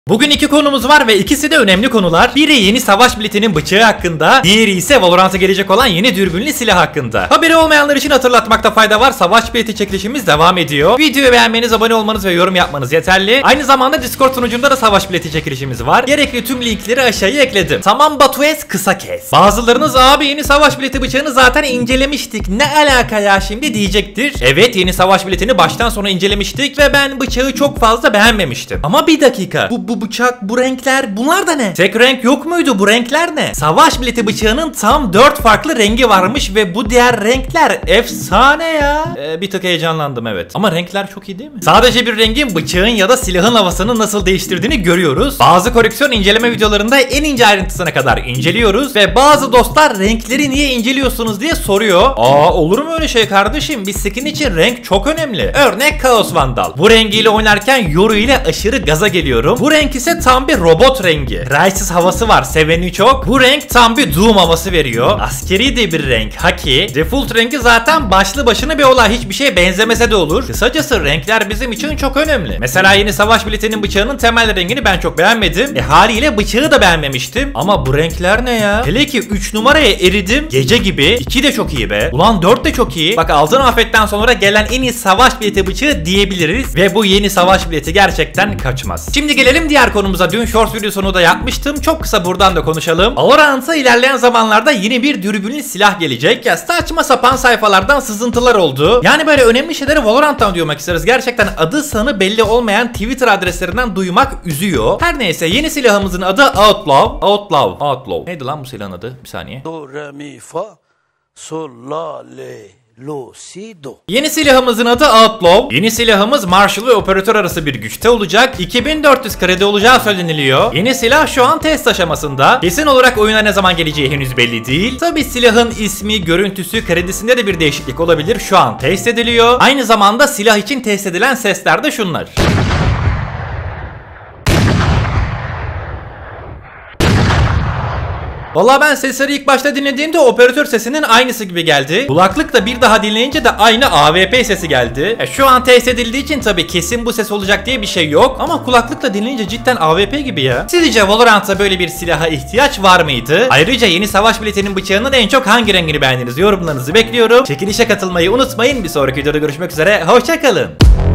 Bugün iki konumuz var ve ikisi de önemli konular. Biri yeni savaş biletinin bıçağı hakkında, diğeri ise Valorant'a gelecek olan yeni dürbünlü silah hakkında. Haberi olmayanlar için hatırlatmakta fayda var. Savaş bileti çekilişimiz devam ediyor. Videoyu beğenmeniz, abone olmanız ve yorum yapmanız yeterli. Aynı zamanda Discord sunucunda da savaş bileti çekilişimiz var. Gerekli tüm linkleri aşağıya ekledim. Tamam Batuez, kısa kes. Bazılarınız abi yeni savaş bileti bıçağını zaten incelemiştik, ne alaka ya şimdi diyecektir. Evet, yeni savaş biletini baştan sona incelemiştik ve ben bıçağı çok fazla beğenmemiştim. Ama bir dakika, bu bıçak, bu renkler, bunlar da ne? Tek renk yok muydu? Bu renkler ne? Savaş bileti bıçağının tam 4 farklı rengi varmış ve bu diğer renkler efsane ya. Bir tık heyecanlandım, evet. Ama renkler çok iyi değil mi? Sadece bir rengin bıçağın ya da silahın havasını nasıl değiştirdiğini görüyoruz. Bazı koleksiyon inceleme videolarında en ince ayrıntısına kadar inceliyoruz ve bazı dostlar renkleri niye inceliyorsunuz diye soruyor. Olur mu öyle şey kardeşim? Bir skin için renk çok önemli. Örnek Chaos Vandal. Bu rengiyle oynarken Yoru ile aşırı gaza geliyorum. Bu renk ise tam bir robot rengi. Crysis havası var, seveni çok. Bu renk tam bir Doom havası veriyor. Askeri de bir renk, haki. Default rengi zaten başlı başına bir olay, hiçbir şeye benzemese de olur. Kısacası renkler bizim için çok önemli. Mesela yeni savaş biletinin bıçağının temel rengini ben çok beğenmedim. Haliyle bıçağı da beğenmemiştim. Ama bu renkler ne ya? Hele ki 3 numaraya eridim. Gece gibi. 2 de çok iyi be. Ulan 4 de çok iyi. Bak, Altın Afet'ten sonra gelen en iyi savaş bileti bıçağı diyebiliriz. Ve bu yeni savaş bileti gerçekten kaçmaz. Şimdi gelelim diğer konumuza. Dün short videosunu da yapmıştım. Çok kısa buradan da konuşalım. Valorant'a ilerleyen zamanlarda yeni bir dürbünlü silah gelecek. Ya saçma sapan sayfalardan sızıntılar oldu. Yani böyle önemli şeyleri Valorant'tan duymak isteriz. Gerçekten adı sanı belli olmayan Twitter adreslerinden duymak üzüyor. Her neyse, yeni silahımızın adı Outlaw. Neydi lan bu silahın adı? Bir saniye. Do, re, mi, fa, sol, la, le, lo, si, do. Yeni silahımızın adı Outlaw. Yeni silahımız Marshall ve operatör arası bir güçte olacak. 2400 kredi olacağı söyleniliyor. Yeni silah şu an test aşamasında. Kesin olarak oyuna ne zaman geleceği henüz belli değil. Tabi silahın ismi, görüntüsü, kredisinde de bir değişiklik olabilir. Şu an test ediliyor. Aynı zamanda silah için test edilen sesler de şunlar. Valla ben sesleri ilk başta dinlediğimde operatör sesinin aynısı gibi geldi. Kulaklıkla bir daha dinleyince de aynı AWP sesi geldi. Şu an test edildiği için tabii kesin bu ses olacak diye bir şey yok. Ama kulaklıkla dinleyince cidden AWP gibi ya. Sizce Valorant'ta böyle bir silaha ihtiyaç var mıydı? Ayrıca yeni savaş biletinin bıçağının en çok hangi rengini beğendiniz? Yorumlarınızı bekliyorum. Çekilişe katılmayı unutmayın. Bir sonraki videoda görüşmek üzere. Hoşça kalın.